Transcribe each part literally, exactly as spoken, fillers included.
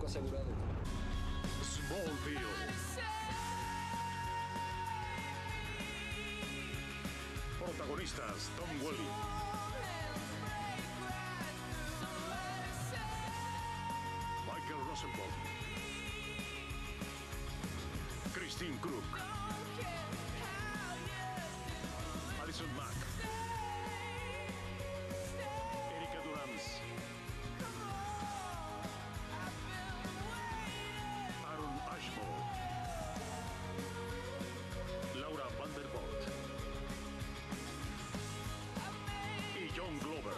médico asegurado. Smallville. Protagonistas: Tom Welling, Michael Rosenbaum, Christine Krug, Alison Mack, Erika Durance, Aaron Ashmore, Laura Vandervoort y John Glover.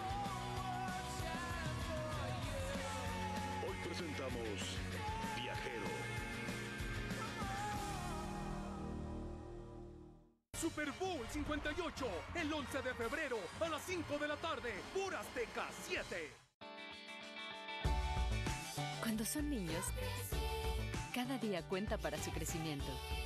Hoy presentamos Viajero. Super Bowl cincuenta y ocho, el once de febrero a las cinco de la tarde, por Azteca siete. Cuando son niños, cada día cuenta para su crecimiento.